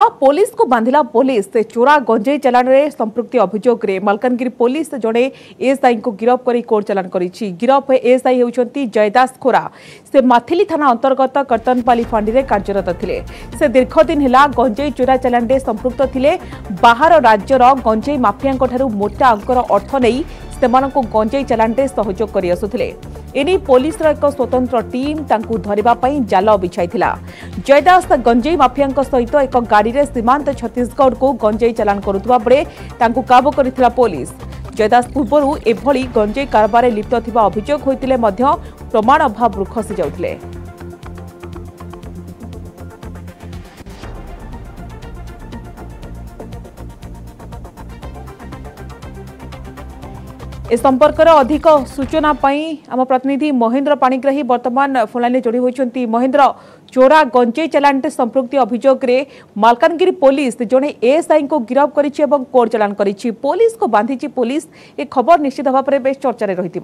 Police को बांधिला police चोरा गंजेई चलाण में संपृक्ति अभियोग में मलकानगिरी पुलिस जड़े एएसआई को गिरफ्त कर कोर्ट चालान करिछि। गिरफ एएसआई होउछंती जयदास खोरा। से माथिली थाना अंतर्गत कर्तनपाली फांडी में कार्यरत थिले। से दीर्घ दिन है गंजेई चोरा चालाण में संपृक्त थिले। बाहर राज्यर गंजेई माफिया ठारू मोटा अंकर अर्थ नहीं सेमानंको गंजेई चालाण में सहयोग कर आसुथिले। एने पुलिस एक स्वतंत्र टीम तांकु धरिबा पई जाल बिछाइथिला। जयदास गंजेई माफिया सहित एक गाड़ी रे सीमांत छत्तीसगढ़ को गंजेई चालान करुवा बेले तांकु काबू करिथिला पुलिस। जयदास पूर्वरु एभली गंजेई कारबार रे लिप्त थिबा अभियोग होइतिले मध्य प्रमाण अभाव खसी जाउथिले। इस संपर्क अधिक सूचना आम प्रतिनिधि महेंद्र पाणिग्राही वर्तमान फोनलाइन जोड़ी होती। महेंद्र, चोरा गंजेई चालान संपृक्ति अभियोग में मालकानगिरी पुलिस जड़े एएसआई को गिरफ्त करिछि एवं कोर्ट चालान करिछि। पुलिस को बांधिछि पुलिस ए खबर निश्चित भाव में बेस चर्चा रही।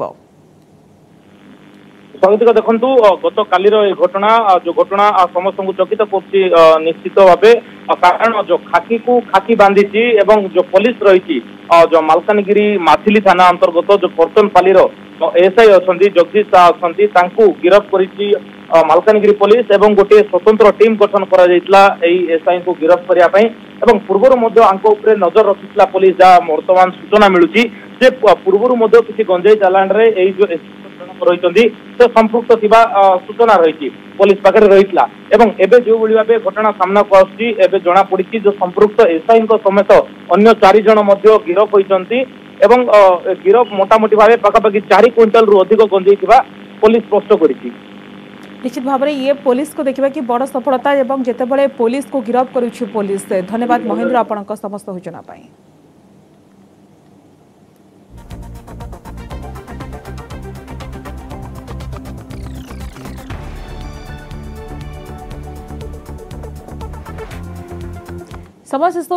स्वागतिक देखु गत कालीर घटना जो घटना समस्त चकित कर निश्चित भाव कारण जो खाकी को खाकी बांधी एवं जो पुलिस रही जो मालकानगिरी माथिली थाना अंतर्गत जो कर्तनपाली एएसआई अच्छा जगदीश शाह अच्छा गिरफ्त कर मालकानगिरी पुलिस एवं गोटे स्वतंत्र टीम गठन कर एएसआई को गिरफ्त करने पूर्वर नजर रखी पुलिस जहाँ वर्तमान सूचना मिलूँ से पूर्वर किसी गंजेई चालाण रे जो रही संपृक्त सूचना रही पुलिस पाखे रही एवं जो भाव घटना सामना को आसुची जना पड़ी जो संपृक्त एसआई समेत अन्य 4 जन गिरफ होती गिरफ मोटामोटी भाव पाखापाखि 4 क्विंटाल रु अधिक गंजेई पुलिस स्पष्ट कर निश्चित भाव में ये पुलिस को देखा कि बड़ सफलता एवं जितेबाला पुलिस को गिरफ्त करुछि पुलिस। धन्यवाद महेंद्र आपनक समस्त सूचना पाई। समस्त